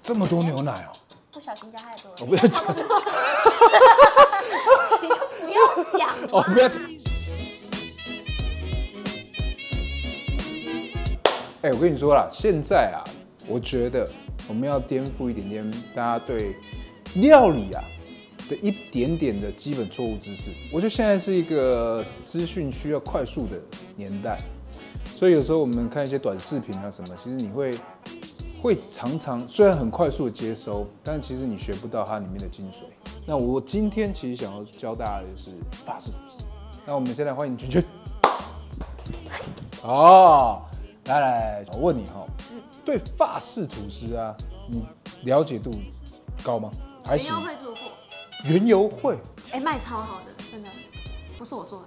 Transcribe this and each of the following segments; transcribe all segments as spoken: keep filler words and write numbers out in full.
这么多牛奶哦！ 不小心加太多了。 我不要讲， 你就不要讲。 哦，不要讲。哎，我跟你说啦，现在啊，我觉得我们要颠覆一点点大家对料理啊的一点点的基本错误知识。我觉得现在是一个资讯需要快速的年代，所以有时候我们看一些短视频啊什么，其实你会会常常虽然很快速的接收，但其实你学不到它里面的精髓。那我今天其实想要教大家的就是法式吐司。那我们先来欢迎君君。哦。来来，我问你哈，对法式吐司啊，你了解度高吗？还行。 原油会做过。 原油会？ 哎，卖超好的，真的，不是我做的。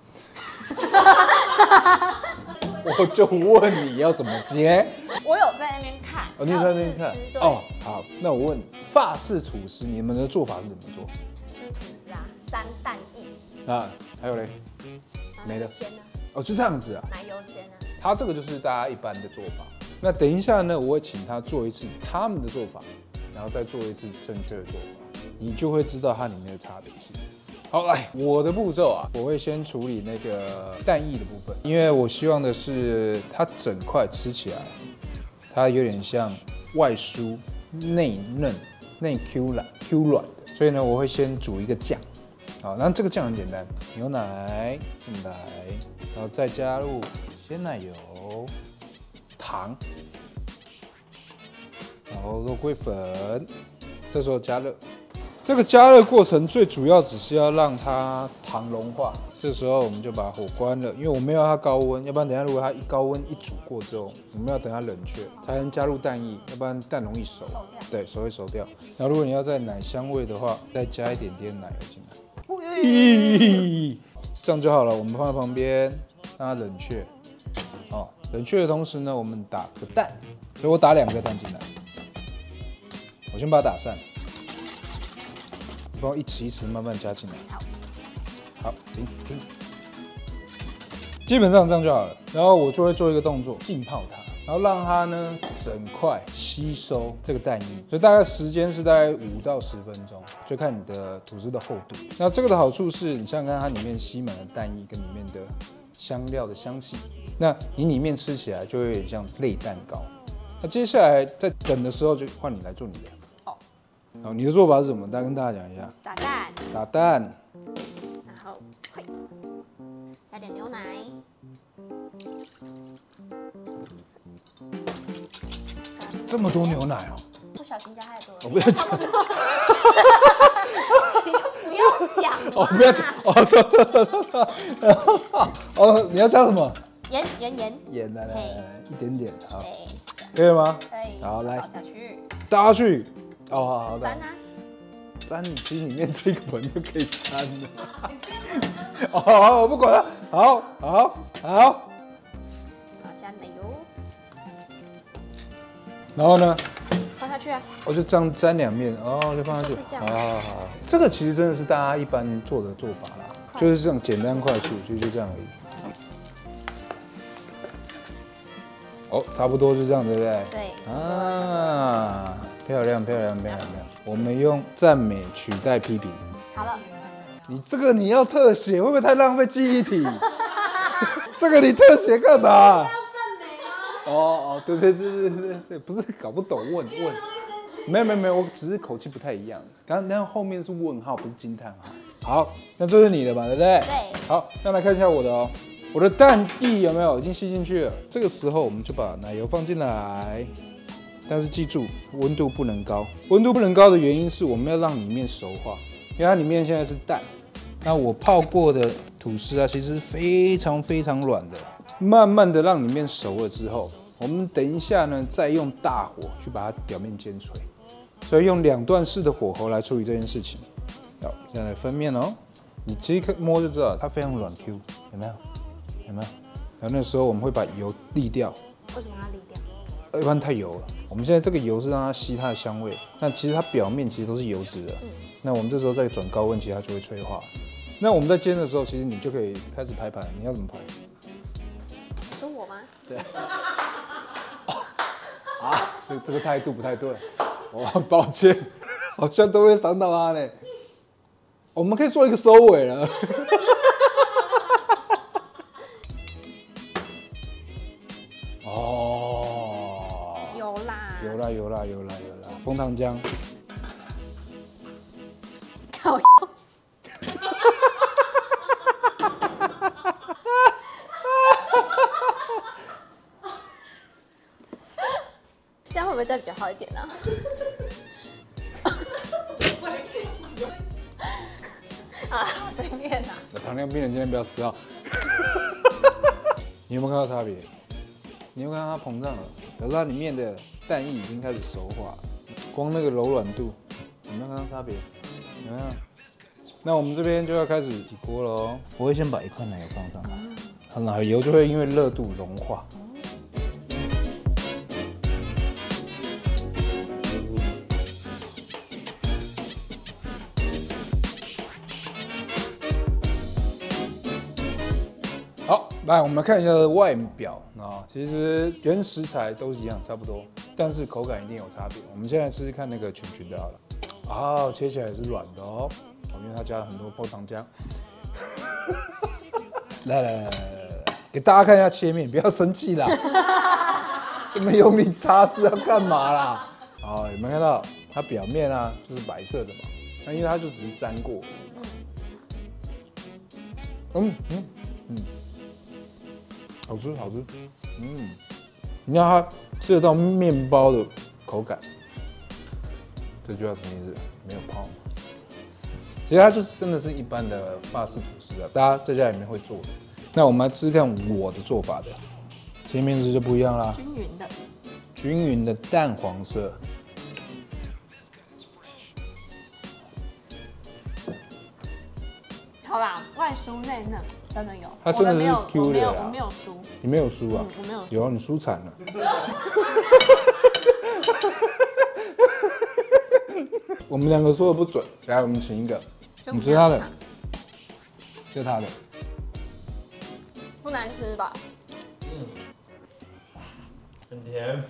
我就问你要怎么接？ 我有在那边看。 哦，你有在那边看？哦，好，那我问你，法式吐司你们的做法是怎么做？ 就是吐司啊，沾蛋液。 啊，还有嘞？没了。 煎啊。 哦，就这样子啊。 奶油煎啊。 他这个就是大家一般的做法。那等一下呢，我会请他做一次他们的做法，然后再做一次正确的做法，你就会知道它里面的差别性。好，来，我的步骤啊，我会先处理那个蛋液的部分，因为我希望的是它整块吃起来，它有点像外酥内嫩、内 Q 软、Q 软的，所以呢，我会先煮一个酱。好，那这个酱很简单，牛奶进来，然后再加入鲜奶油、糖，然后肉桂粉，这时候加热。这个加热过程最主要只是要让它糖融化，这时候我们就把火关了，因为我们要它高温，要不然等一下如果它一高温一煮过之后，我们要等它冷却才能加入蛋液，要不然蛋容易熟， 熟掉， 对，熟会熟掉。然后如果你要在奶香味的话，再加一点点奶油进来，这样就好了。我们放在旁边让它冷却，哦，冷却的同时呢，我们打个蛋，所以我打两个蛋进来，我先把它打散。帮我一匙一匙慢慢加进来。 好， 好，停停。基本上这样就好了。然后我就会做一个动作，浸泡它，然后让它呢整块吸收这个蛋液。所以大概时间是大概五到十分钟，就看你的吐司的厚度。那这个的好处是你想想看，它里面吸满了蛋液跟里面的香料的香气，那你里面吃起来就会有点像类蛋糕。那接下来在等的时候，就换你来做你的。好，你的做法是什么？再跟大家讲一下。 打蛋。 打蛋。 然后，嘿，加点牛奶。 这么多牛奶哦！ 不小心加太多了。 我不要讲。 你就不要讲。 哦，不要讲。哦，错错错错错。哦，你要加什么？ 盐盐盐。 盐，来来来，一点点，好。 可以了吗？ 可以。 好，来。 倒下去。 倒下去。哦，好好的。 沾啊。 沾，其实里面这个盆就可以沾了。哦，好，我不管了。好，好，好。 好，加奶油。 然后呢？ 放下去啊。 我就这样沾两面，哦，就放下去。 就是这样。 好好好，这个其实真的是大家一般做的做法啦，就是这样简单快速，其实就这样而已。哦，差不多就这样，对不对？ 对。 啊，漂亮漂亮漂亮漂亮！我们用赞美取代批评。 好了。 你这个你要特写，会不会太浪费记忆体？这个你特写干嘛？哦哦，对对对对对对，不是搞不懂，问问。没有没有没有，我只是口气不太一样。刚刚那后面是问号，不是惊叹号。好，那这是你的嘛，对不对？ 对。 好，那来看一下我的哦。我的蛋液有没有已经吸进去了？这个时候我们就把奶油放进来，但是记住温度不能高。温度不能高的原因是我们要让里面熟化，因为它里面现在是蛋。那我泡过的吐司啊，其实非常非常软的。慢慢的让里面熟了之后，我们等一下呢再用大火去把它表面煎脆。所以用两段式的火候来处理这件事情。好，现在来分面哦。你其实摸就知道它非常软 Q， 有没有？有没有？然后那时候我们会把油沥掉。 为什么要沥掉？ 一般太油了。我们现在这个油是让它吸它的香味，那其实它表面其实都是油脂的。嗯、那我们这时候再转高温，其实它就会催化。那我们在煎的时候，其实你就可以开始排盘。你要怎么排？ 说我吗？ 对。啊，这这个态度不太对。 哦，抱歉，好像都会伤到他呢。我们可以做一个收尾了。哦， 有啦， 有啦有啦有啦有啦，枫糖浆。 靠腰。这样会不会再比较好一点呢、啊？啊，随便啦。 糖尿病人今天不要吃啊！你有没有看到差别？你有没有看到它膨胀了？可是它里面的蛋液已经开始熟化，光那个柔软度，有没有看到差别？有没有？那我们这边就要开始起锅了哦。我会先把一块奶油放上来，它奶油就会因为热度融化。好，来我们看一下它的外表啊，其实原食材都一样，差不多，但是口感一定有差别。我们现在试试看那个裙裙的好了。哦，切起来也是软的哦，因为它加了很多枫糖浆。来来来来来，给大家看一下切面，不要生气啦。这么用力擦是要干嘛啦？好，有没有看到它表面啊，就是白色的嘛？那因为它就只是沾过。嗯嗯嗯。好吃，好吃，嗯，你看它吃得到面包的口感，这句话什么意思？没有泡。其实它就是真的是一般的法式吐司啊，大家在家里面会做的。那我们来吃吃看我的做法的，切面质就不一样啦， 均匀的， 均匀的淡黄色。 好啦，外酥内嫩，真的有。 它真的是我没有，我 Q 没有， 的啦我没有酥。 你没有输啊？ 嗯我没有输有啊，你输惨了。我们两个说的不准，来，我们请一个， 就你吃他的不一样， 这是他的。 不难吃吧？ 很甜。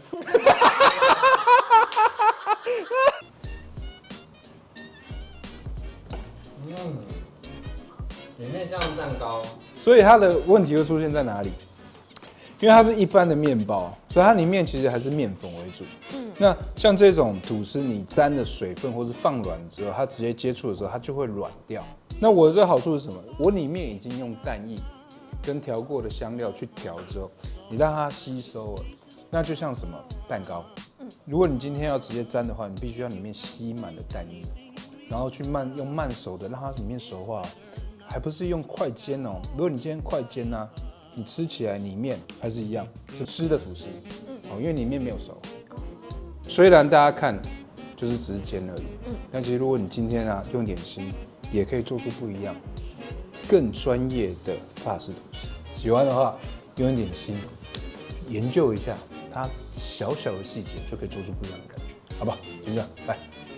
嗯，里面像蛋糕。 所以它的问题会出现在哪里？因为它是一般的面包，所以它里面其实还是面粉为主。嗯，那像这种吐司，你沾了水分或是放软之后，它直接接触的时候，它就会软掉。那我的这个好处是什么？我里面已经用蛋液跟调过的香料去调之后，你让它吸收了，那就像什么蛋糕。如果你今天要直接沾的话，你必须要里面吸满了蛋液，然后去慢用慢熟的让它里面熟化，还不是用快煎哦。如果你今天快煎呢、啊，你吃起来里面还是一样，是湿的吐司，哦，因为里面没有熟。虽然大家看就是只是煎而已，但其实如果你今天啊用点心，也可以做出不一样、更专业的法式吐司。喜欢的话，用一点心去研究一下它小小的细节，就可以做出不一样的感觉，好不好？先这样，来。